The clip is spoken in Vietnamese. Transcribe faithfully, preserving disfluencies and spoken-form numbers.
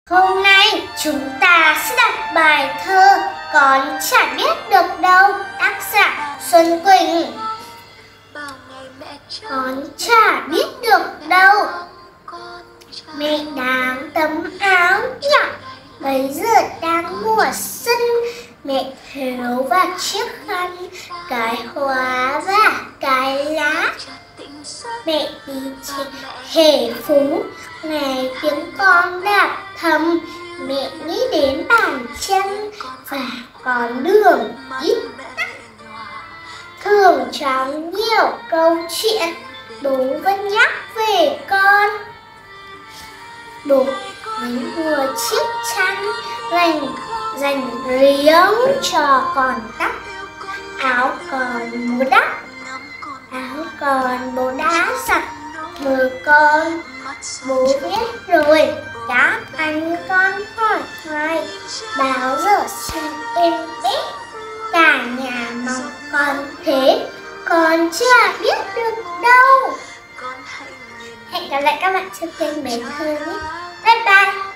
Hôm nay chúng ta sẽ đọc bài thơ Con chả biết được đâu, tác giả Xuân Quỳnh. Con chả biết được đâu, mẹ đang tấm áo nhặt, bây giờ đang mùa xuân. Mẹ thêu và chiếc khăn, cái hoa và cái lá. Mẹ đi trên hè phố, nghe tiếng con đạp thầm. Mẹ nghĩ đến bàn chân và con đường ít tắc. Thường trong nhiều câu chuyện, bố vẫn nhắc về con. Bố vẫn mua chiếc chăn dành dành riêng cho con tóc. Áo còn bố đắp, áo còn bố đã giặt. Mưa con bố biết rồi, đáp anh con hỏi hoài. Bao giờ xin em biết, cả nhà mong con thế, con chưa biết được đâu. Hẹn gặp lại các bạn trên kênh Bé Thơ nhé. Bye bye.